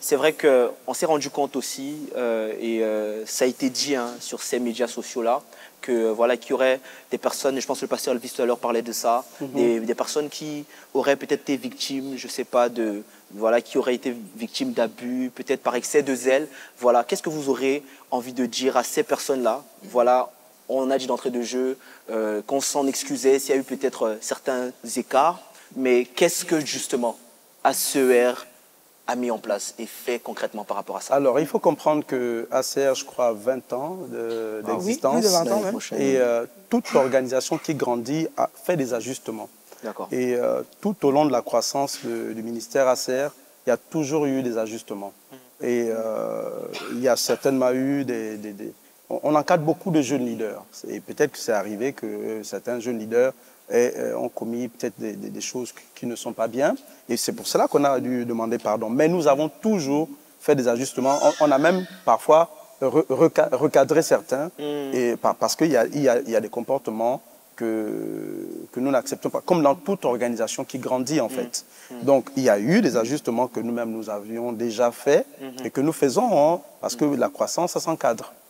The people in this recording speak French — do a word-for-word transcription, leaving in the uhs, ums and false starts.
c'est vrai qu'on s'est rendu compte aussi, euh, et euh, ça a été dit hein, sur ces médias sociaux-là, que euh, voilà, qu'il y aurait des personnes, et je pense que le pasteur Elvis tout à l'heure parlait de ça, mm-hmm. des, des personnes qui auraient peut-être été victimes, je ne sais pas, de, voilà, qui auraient été victimes d'abus, peut-être par excès de zèle. Voilà, qu'est-ce que vous aurez envie de dire à ces personnes-là? Voilà, on a dit d'entrée de jeu euh, qu'on s'en excusait s'il y a eu peut-être euh, certains écarts, mais qu'est-ce que justement A C E R a mis en place et fait concrètement par rapport à ça? Alors, il faut comprendre que A C E R, je crois, a vingt ans d'existence. De, ah oui, plus de vingt ans même. Et euh, toute organisation qui grandit a fait des ajustements. Et euh, tout au long de la croissance de, du ministère A C E R, il y a toujours eu des ajustements. Mmh. Et euh, il y a certainement eu des... des, des on, on encadre beaucoup de jeunes leaders. Et peut-être que c'est arrivé que certains jeunes leaders et, euh, ont commis peut-être des, des, des choses qui ne sont pas bien. Et c'est pour cela qu'on a dû demander pardon. Mais nous avons toujours fait des ajustements. On, on a même parfois re, reca, recadré certains, mmh. et, parce qu'il y a, il y a, il y a des comportements que, que nous n'acceptons pas, comme dans toute organisation qui grandit en fait. Mmh. Donc il y a eu des ajustements que nous-mêmes nous avions déjà faits, mmh. et que nous faisons, hein, parce que la croissance, ça s'encadre.